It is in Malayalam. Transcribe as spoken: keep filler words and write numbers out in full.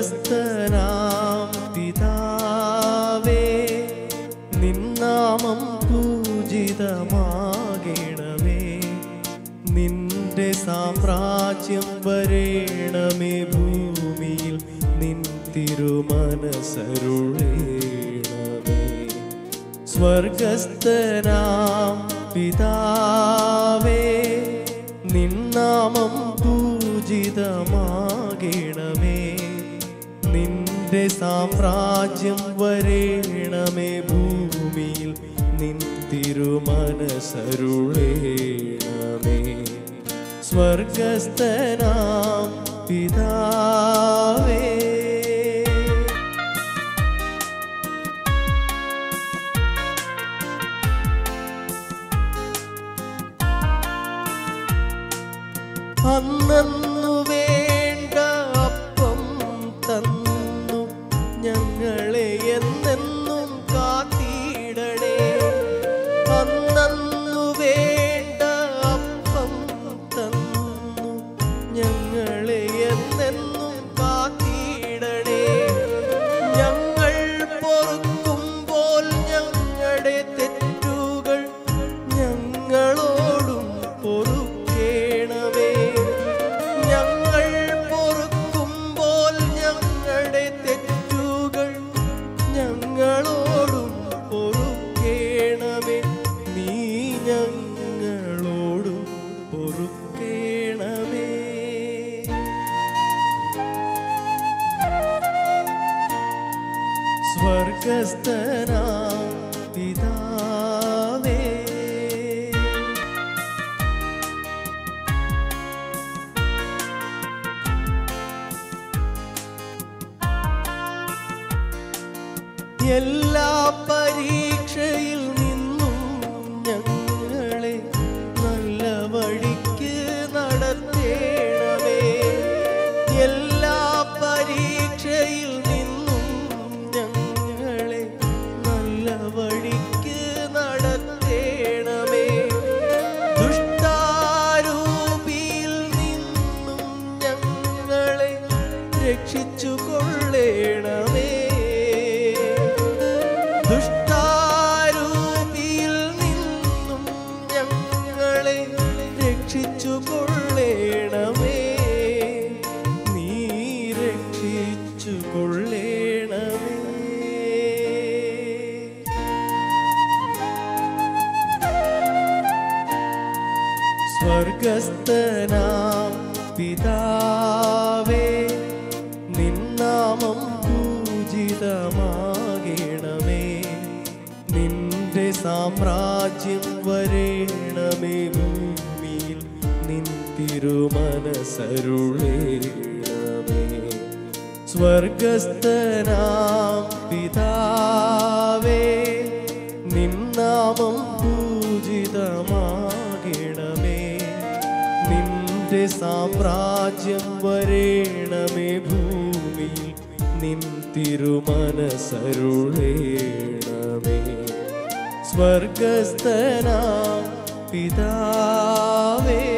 സ്വർഗസ്ഥനാം പിതാവേ, നിന്നാമം പൂജിതമാകണമേ. നിന്റെ സാമ്രാജ്യം വരേണമേ. ഭൂമിയിൽ നിൻ തിരുമനസ്സരുളേണമേ. സ്വർഗസ്ഥനാം പിതാവേ, നിന്നാമം പൂജിതമാകണമേ. നിന്റെ സാമ്രാജ്യം വരേണമേ. ഭൂമിയിൽ നിൻ തിരുമനസ്സരുളേണമേ. സ്വർഗസ്ഥനാം പിതാവേ. അന്നു വേണ്ട അപ്പം തന്നു ഞങ്ങളെ എന്നെന്നും കാത്തിടണേ. അന്നു വേണ്ട അപ്പം തന്നു ഞങ്ങളെ എന്നെന്നും കാത്തിടണേ. ഞങ്ങൾ പൊറുക്കുമ്പോൾ ഞങ്ങളുടെ തെറ്റുകൾ ഞങ്ങളോടും പൊറുക്കേണമേ. ഞങ്ങൾ പൊറുക്കുമ്പോൾ ഞങ്ങളുടെ തെറ്റുകൾ ഞങ്ങളോടും പൊറുക്കേണമേ. നീ ഞങ്ങളോടും പൊറുക്കേണമേ. സ്വർഗസ്ഥനാം പിതാവേ, എല്ലാ പരീക്ഷയിൽ നിന്നും ഞങ്ങളെ നല്ല വഴിക്ക് നടത്തേണമേ. എല്ലാ പരീക്ഷയിൽ നിന്നും ഞങ്ങളെ നല്ല വഴിക്ക് നടത്തേണമേ. ദുഷ്ടാരൂപിയിൽ നിന്നും ഞങ്ങളെ രക്ഷിച്ചു കൊള്ളേണമേ. ദുഷ്ടാരൂപിയിൽ നിന്നും ഞങ്ങളെ രക്ഷിച്ചു കൊള്ളേണമേ. നീ രക്ഷിച്ചു കൊള്ളേണമേ. സ്വർഗസ്ഥനാം പിതാവേ, നിന്നാമം പൂജിതമാകണമേ. നിന്റെ സാമ്രാജ്യം വരേണമേ. ഭൂമിയിൽ നിൻ തിരുമനസ്സരുളേണമേ. സ്വർഗസ്ഥനാം പിതാവേ, നിന്നാമം പൂജിതമാകണമേ. നിന്റെ സാമ്രാജ്യം വരേണമേ. ഭൂമിയിൽ നിൻ തിരുമനസ്സരുളേണമേ. സ്വർഗസ്ഥനാം പിതാവേ.